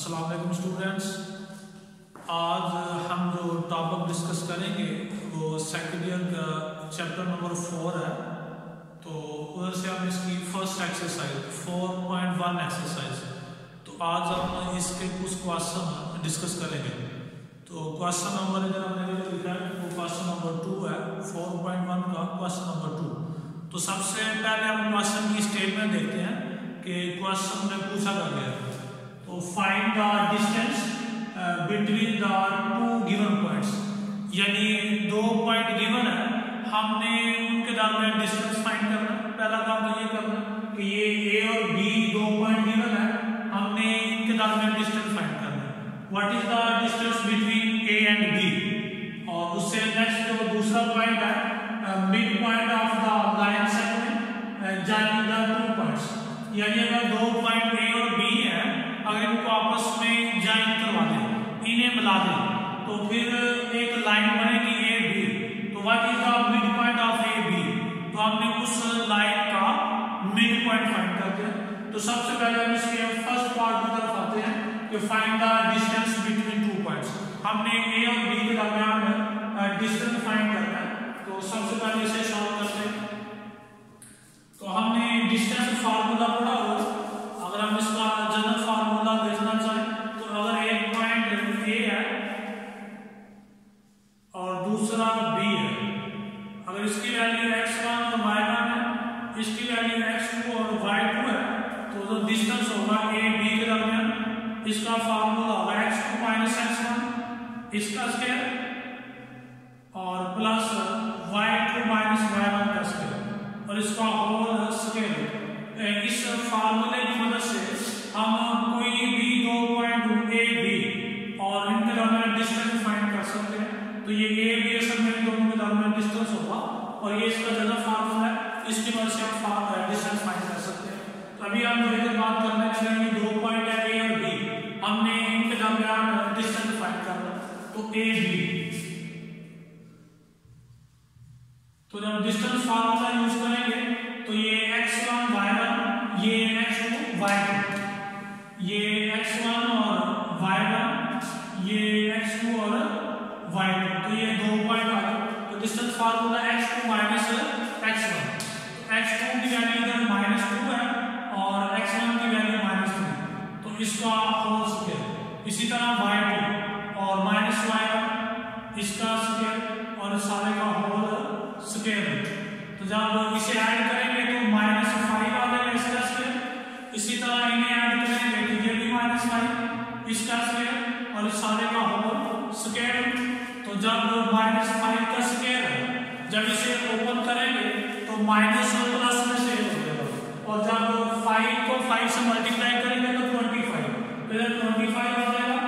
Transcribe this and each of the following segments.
अस्सलाम वालेकुम स्टूडेंट्स। आज हम जो टॉपिक डिस्कस करेंगे वो सेकेंड ईयर का चैप्टर नंबर 4 है। तो उधर से हम इसकी फर्स्ट एक्सरसाइज 4.1 एक्सरसाइज, तो आज हम इसके कुछ क्वेश्चन डिस्कस करेंगे। तो क्वेश्चन नंबर इधर हमने लिखा है वो क्वेश्चन नंबर 2 है, 4.1 का क्वेश्चन नंबर 2। तो सबसे पहले हम क्वेश्चन की स्टेटमेंट देखते हैं कि क्वेश्चन में पूछा गया है। तो find the distance between the two given points, यानी दो पॉइंट गिवन है, हमने उनके दरमियान डिस्टेंस फाइंड करना है। पहला काम तो ये करना कि ये ए और बी दो पॉइंट गिवन है, हमने इनके दरमियान डिस्टेंस फाइंड करना है। What is the distance between A and B. और उससे नेक्स्ट जो दूसरा पॉइंट है mid point of the line segment joining the two points, यानी अगर दो पॉइंट ए और बी है, अगर इनको आपस में ज्वाइन करवा दें, इन्हें मिला दें, तो फिर एक लाइन बनेगी ए बी। तो what is the mid point of A B, तो हमने उस लाइन का मिड पॉइंट फाइंड करते हैं। तो सबसे पहले हम इसके फर्स्ट पार्ट की तरफ आते हैं कि find the distance between two points. हमने ए और बी के दरमियान डिस्टेंस फाइंड करना है। तो सबसे पहले इसे सॉल्व करते हैं। तो हमने डिस्टेंस फार्मूला पढ़ा हो, अगर हम इसका जनरल फार्मूला देखना चाहें तो अगर एक पॉइंट ए है और दूसरा बी है, अगर इसकी वैल्यू x1 और y1 है, इसकी वैल्यू x2 और y2 है, तो जो डिस्टेंस होगा ए बी के दरमियान, इसका फार्मूला होगा x2 माइनस x1 इसका स्क्वायर और प्लस y2 माइनस y1 का स्क्वायर और इसका होल स्क्वायर। इस फार्मूले की मदद से हम कोई भी दो पॉइंट ए बी और इनके दरमियान डिस्टेंस फाइंड कर सकते हैं। तो ये ए बी असल में दोनों के दरमियान डिस्टेंस होगा और ये इसका जनरल फार्मूला है, इसकी मदद से हम डिस्टेंस फाइंड कर सकते हैं। तो अभी हम जो बात करने वाले हैं दो पॉइंट है ए और बी, हमने इनके दरमियान डिस्टेंस फाइंड करना। तो ए बी, तो जब डिस्टेंस फार्मूला यूज करेंगे तो ये x1 y1, ये x2 y2, ये x1 और y1, ये x2 और y2, तो ये दो पॉइंट आ गए। तो distance formula x2 minus x1, तो x2 की वैल्यू इधर -2 है और x1 की वैल्यू -3, तो इसका होल स्क्वायर। इसी तरह y2 और -y1 इसका स्क्वायर और सारे का होल स्क्वायर। तो जब इसे ऐड करेंगे तो -5 आ जाएगा इसका स्क्वायर। इसी तरह इन्हें ऐड करेंगे तो ये भी -5 इसका स्क्वायर और इस सारे का होल स्क्वायर। तो जब -5 का स्क्वायर है, जब इसे ओपन करेंगे तो माइनस और प्लस में सेव हो जाएगा और जब 5 को 5 से मल्टीप्लाई करेंगे तो 25, इधर 25 आ जाएगा,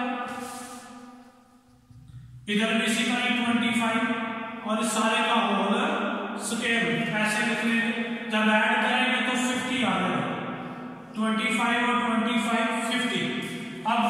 इधर भी इसी तरह 25 और इस सारे का होल स्क्वायर। ऐसे लिख लेंगे, जब ऐड करेंगे तो 50 आ जाएगा, 25 और 25 50। अब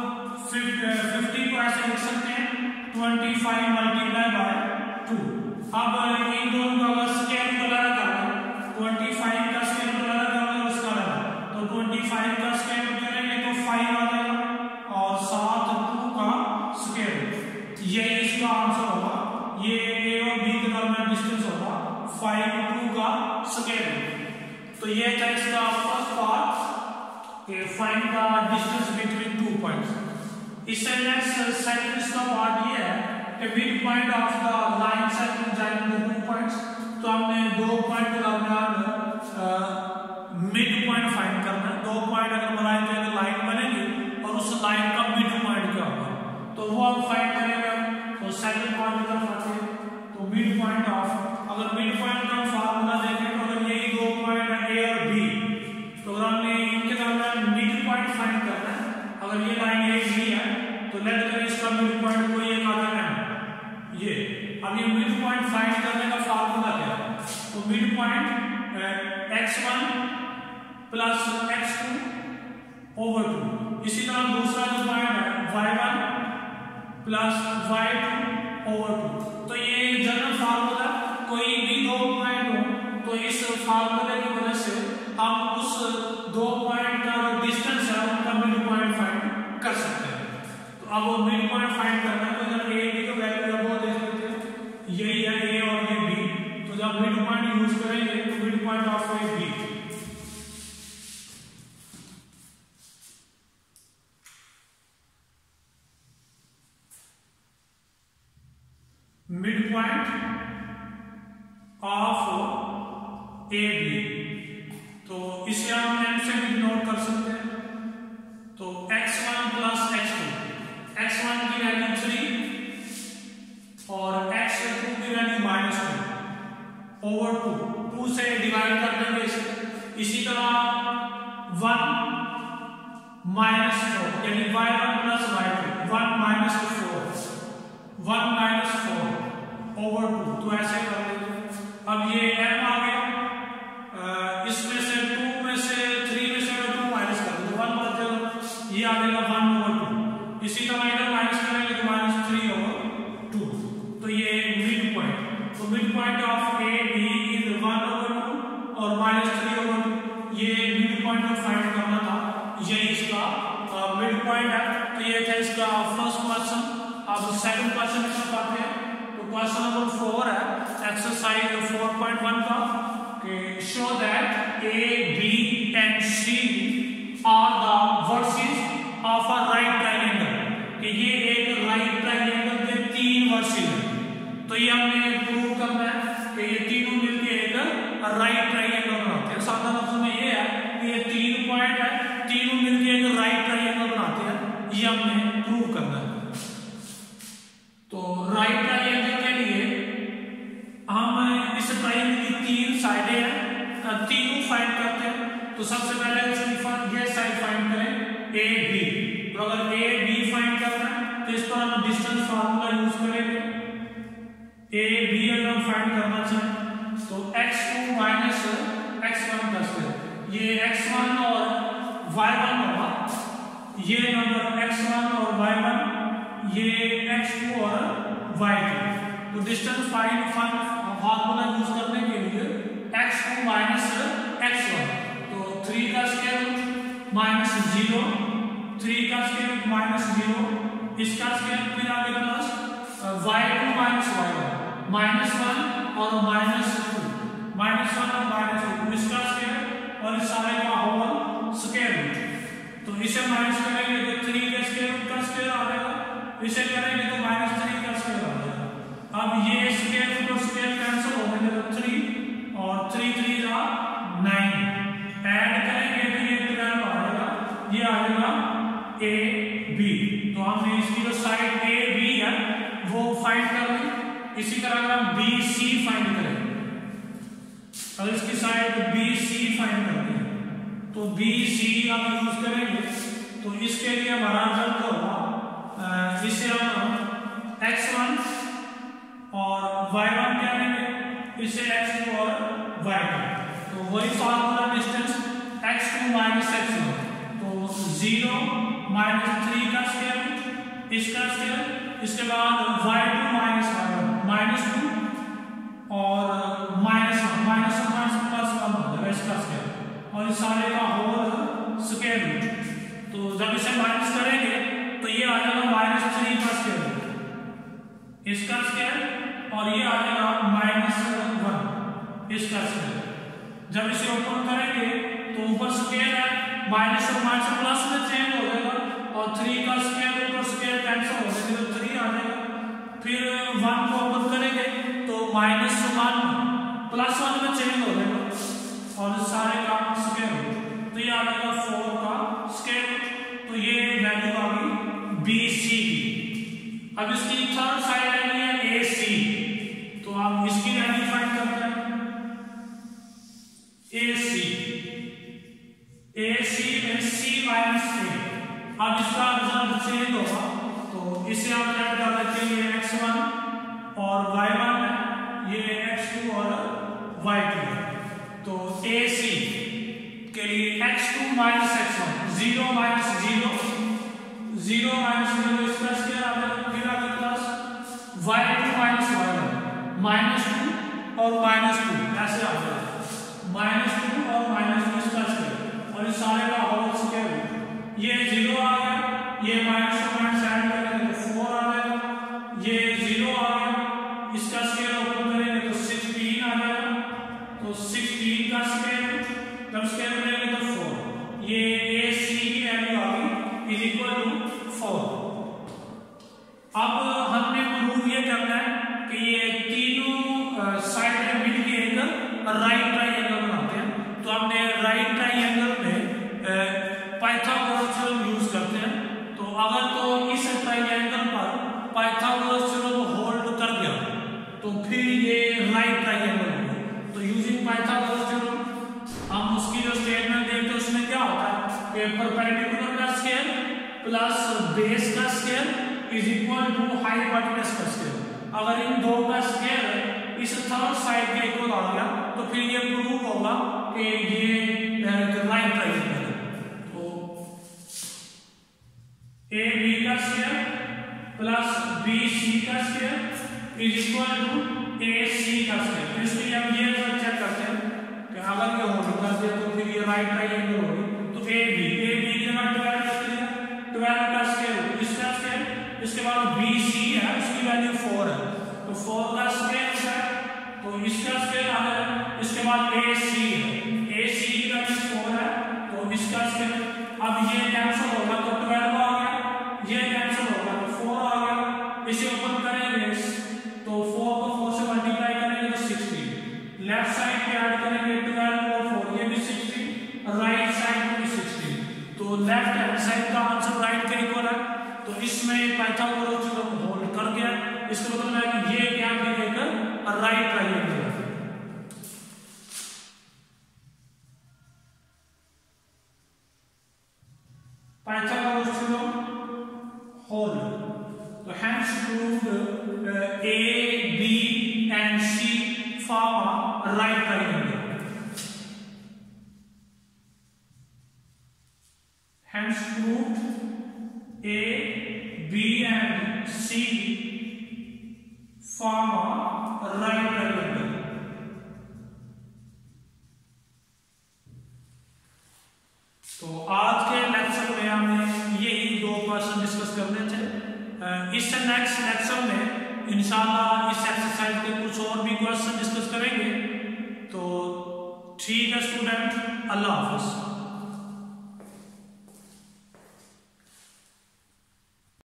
50 को ऐसे लिख सकते हैं 25 मल्टीप्लाई बाय 2। अब इन दोनों का अगर स्क्वायर को लगा करें, 25 का स्क्वायर को लगा करें और उसका लगा, तो 25 का स्क्वायर करेंगे तो 5 आ जाएगा और साथ 2 का स्क्वायर। ये इसका आंसर होगा। ये ए और बी के दरमियान डिस्टेंस होगा 5 2 का स्क्वायर। तो ये था इसका first part, find the distance between two points. इससे नेक्स्ट सेकंड इसका पार्ट ये है कि mid point of the line segment joining the two points. तो हमने दो पॉइंट के दरमियान मिड पॉइंट फाइंड करना है। दो पॉइंट अगर बनाए तो एक लाइन बनेगी और उस लाइन का मिड पॉइंट क्या होगा, तो वो हम फाइंड करेंगे। तो सेकंड पॉइंट की तरफ आते हैं। तो मिड पॉइंट ऑफ, अगर मिड पॉइंट का फार्मूला देखें तो अगर यही दो पॉइंट है ए और बी, तो अगर हमने इनके दरमियान मिड पॉइंट फाइंड करना है, अगर ये लाइन ए बी है तो लेट करें इसका मिड पॉइंट कोई एक आता है ये। अब ये मिड पॉइंट फाइंड करने का फार्मूला क्या है, तो mid point x1 plus x2 over 2। इसी तरह दूसरा जो पॉइंट है y1 प्लस y2 ओवर 2। तो ये जनरल फार्मूला, कोई भी दो पॉइंट हो तो इस फार्मूले की वजह से हम उस दो पॉइंट का डिस्टेंस है उनका मिड पॉइंट फाइंड कर सकते हैं। अब वो मिड पॉइंट फाइंड करना है, तो जब ए बी का वैल्यू है वो देख लेते हैं, यही है ए और ये बी, तो जब मिड पॉइंट यूज करेंगे तो mid point of A B, mid point of A B, तो इसे हम एम से भी नोट कर सकते हैं। तो x1 प्लस x2, x1 की वैल्यू 3 और x2 की वैल्यू -2 ओवर 2 से डिवाइड कर देंगे इसी तरह 1 -4 यानी y1 प्लस y2, 1 -4 ओवर 2, तो ऐसे कर देंगे। अब ये m आ गया, इसमें से 2 में से 3 में से 2 माइनस कर देंगे, 1 बच जाएगा, ये आ जाएगा 1 ओवर 2। इसी तरह इधर माइनस करेंगे तो -3 ओवर 2, तो ये मिड पॉइंट, तो mid point of A B is 1 over 2 और -3 ओवर 2, ये मिड पॉइंट को फाइंड करना था, ये इसका मिड पॉइंट है। तो ये था इसका फर्स्ट क्वेश्चन। अब सेकंड क्वेश्चन की तरफ आते हैं। तो क्वेश्चन नंबर 4 है एक्सरसाइज 4.1 का, कि show that A B and C are the vertices of a right triangle, कि ये एक राइट ट्रायंगल के 3 वर्सेस हैं। तो ये हमने प्रूव करना है कि ये तीनों मिलके एक राइट ट्रायंगल बनाते हैं। साधा लफ्ज़ में ये है कि ये 3 पॉइंट है, तीनों मिलके एक राइट ट्रायंगल बनाते हैं, ये हमने प्रूव करना है। तो राइट ट्रायंगल के लिए हम इस ट्रायंगल की 3 साइडें हैं, तीनों फाइंड करते हैं। तो सबसे पहले इसकी ये साइड फाइंड करें ए बी, तो अगर ए बी फाइंड करना है तो इस पर हम डिस्टेंस फार्मूला यूज करेंगे। ए बी अगर हम फाइंड करना चाहें तो x2 माइनस x1 का स्क्वायर, ये x1 और y1 होगा, ये नंबर x1 और y1, ये x2 और y2। तो डिस्टेंस फाइंड फार्मूला यूज करने के लिए x2 माइनस x1, तो 3 का स्क्वायर रूट माइनस 0, 3 का स्क्वायर रूट माइनस 0, इसका स्क्वायर फिर आगे प्लस y2 माइनस y1 -1 और -2, -1 और -2, इसका स्क्वायर और इस सारे का होल स्क्वायर रूट। तो इसे माइनस करेंगे तो 3 के स्क्वायर रूट का स्क्वायर आ जाएगा, इसे करेंगे तो -3 का स्क्वायर आ जाएगा। अब ये स्क्वायर रूट और स्क्वायर कैंसिल हो गए, तो 3 और 3 3 जा 9, ऐड करेंगे तो ये 12 आ जाएगा, ये आ जाएगा ए बी। तो हमने इसकी जो साइड ए बी है वो फाइंड कर ली। इसी तरह अगर हम बी सी फाइंड करें, अगर इसकी साइड बी सी फाइंड करते हैं तो बी सी हम यूज करेंगे, तो इसके लिए हमारा रिजल्ट होगा, इसे हम x1 और y1 क्या लेंगे, इसे x2 और y2, तो वही formula distance x2 minus x1, तो 0 -3 का स्क्वायर रूट, इसका स्क्वायर, इसके बाद y2 माइनस y1 -2 और -1 प्लस 1 हो जाएगा इसका स्क्वायर, और इस सारे का होल स्क्वायर रूट। तो जब इसे माइनस करेंगे तो ये आ जाएगा -3 का स्क्वायर रूट, इसका स्क्वायर, और ये आ जाएगा -1 इसका स्क्वायर। जब इसे ओपन करेंगे तो ऊपर स्क्वायर है, माइनस और माइनस प्लस में चेंज हो जाएगा, और 3 का स्क्वायर रूट और स्क्वायर कैंसिल हो जाएगा, तो 3 आ जाएगा। फिर 1 को ओपन करेंगे तो -1 प्लस 1 में चेंज हो जाएगा, और सारे का स्क्वायर रूट, तो ये आ जाएगा 4 का स्क्वायर रूट। तो ये वैल्यू आ गई बी सी की। अब इसकी थर्ड साइड आएगी है ए सी, तो आप इसकी वैल्यू फाइंड करते हैं ए सी में सी माइनस ए। अब इसका रिजल्ट चेंज होगा, तो इसे आप ऐड कर देते हैं, ये x1 और y1 है, ये x2 और y2 है। तो ए सी के लिए x2 minus x1, 0 minus 0, 0 minus 0 इसका स्क्वायर आ जाएगा, फिर आगे प्लस y2 माइनस y1, -2 और -2 ऐसे आ जाएगा, -2 और -2 इसका स्क्वायर, और इस सारे का होल स्क्वायर, ये 0 आ गया, ये माइनस ऐड अब हमने प्रूव ये करना है कि ये तीनों साइड में मिलके एक राइट ट्राइंगल बनाते हैं। तो हमने राइट ट्राइंगल में पाइथागोरस थ्योरम यूज करते हैं। तो अगर तो इस ट्राइंगल पर पाइथागोरस थ्योरम होल्ड कर गया तो फिर ये राइट ट्राइंगल होगा। तो यूजिंग पाइथागोरस थ्योरम हम उसकी जो स्टेटमेंट देखते हैं उसमें क्या होता है कि परपेंडिकुलर का स्केयर प्लस बेस का square is equal to hypotenuse का स्केयर। अगर इन दो का स्केयर इस थर्ड साइड के इक्वल आ गया तो फिर ये प्रूव होगा कि ये राइट ट्राइंगल है। तो ए बी का स्केयर प्लस बी सी का square is equal to A C का स्केयर। तो इसलिए हम ये चेक करते हैं कि अगर ये होल्ड कर दिया तो फिर ये राइट ट्राइंगल होगी। तो ए बी की जगह 12 कर दिया, 12 का स्केयर इसका स्केयर, इसके बाद बी सी है उसकी वैल्यू 4 है तो 4 का स्केयर है तो इसका स्केयर आ गया। इसके बाद ए सी है, ए सी की वैल्यू 4 है तो इसका स्केयर। अब ये कैंसिल होगा तो 12 आ गया, ये कैंसिल होगा तो 4 आ गया। इसे ओपन करेंगे तो 4 को 4 से मल्टीप्लाई करेंगे तो 16। लेफ्ट साइड पे ऐड करेंगे 12 और 4 ये भी 16, राइट साइड में भी 16। तो लेफ्ट हैंड साइड का आंसर राइट के इक्वल है। तो इसमें पाइथागोरस थ्योरम होल्ड कर गया। इसका मतलब है कि ये क्या मिलेगा राइट ट्राइंगल है। Pythagoras theorem hold. तो hence proved A, B and C form a right triangle. Hence proved A, B and C form a right triangle. तो आज के लेक्चर में हमने यही दो क्वेश्चन डिस्कस करने थे। इस नेक्स्ट लेक्चर में इंशाल्लाह इस एक्सरसाइज के कुछ और भी क्वेश्चन डिस्कस करेंगे। तो ठीक है स्टूडेंट, अल्लाह हाफिज।